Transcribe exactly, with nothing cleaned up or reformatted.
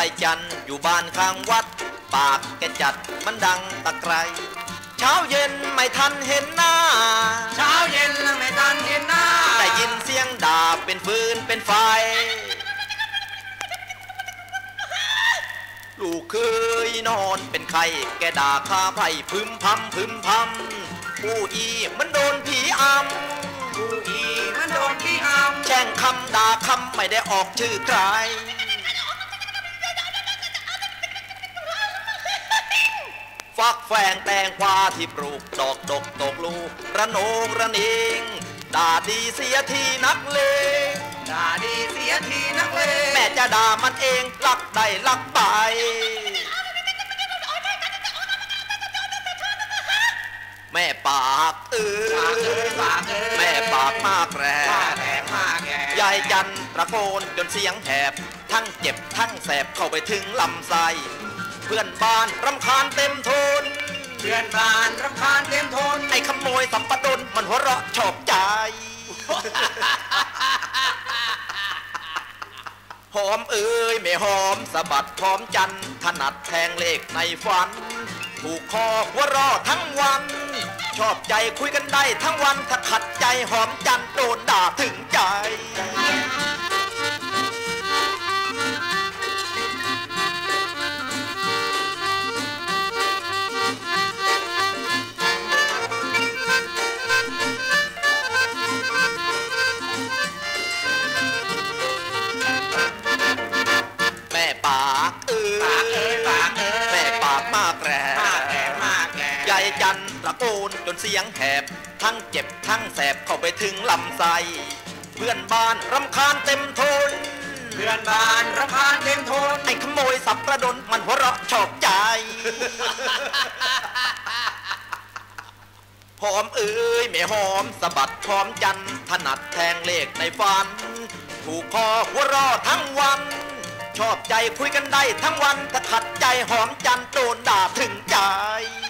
ายจันอยู่บ้านข้างวัดปากแกจัดมันดังตะไคร้เช้าเย็นไม่ทันเห็นหน้าเช้าเย็นไม่ทันเห็นหน้าได้ยินเสียงด่าเป็นฟืนเป็นไฟลูกเคยนอนเป็นไข้แกด่าข้าไผ่พึมพำพึมพำผู้อีมันโดนผีอำผู้อีมันโดนผีอำแช่งคำด่าคำไม่ได้ออกชื่อใครฟักแฝงแตงกวาที่ปลูกดอกดกตกลูกระโนงระนิงด่าดีเสียทีนักเลงด่าดีเสียทีนักเลงแม่จะด่ามันเองลักได้ลักไปแม่ปากเอ้ยแม่ปากมากแรงยายจันตะโกนจนเสียงแหบทั้งเจ็บทั้งแสบเข้าไปถึงลำไส้เพื่อนบ้านรำคาญเต็มทนเพื่อนบ้านรำคาญเต็มทนไอ้ขโมยสัมปดนมันหัวเราะชอบใจหอมเอ้ยไม่หอมสะบัดพร้อมจันถนัดแทงเลขในฝันถูกคอหัวเราะทั้งวันชอบใจคุยกันได้ทั้งวันถ้าขัดใจหอมจันโดนด่าถึงใจแม่ปากเอ้ยปากเอ้ยแม่ปากมากแรงยายจันตะโกนจนเสียงแหบทั้งเจ็บทั้งแสบเข้าไปถึงลำไส้เพื่อนบ้านรำคาญเต็มทนเพื่อนบ้านรำคาญเต็มทนไอ้ขโมยสับกระดนมันหัวเราะชอบใจหอมเอ้ยไม่หอมสะบัดพร้อมจันถนัดแทงเลขในฝันถูกคอหัวเราะทั้งวันชอบใจคุยกันได้ทั้งวันถ้าขัดใจหอมจันโดนด่าถึงใจ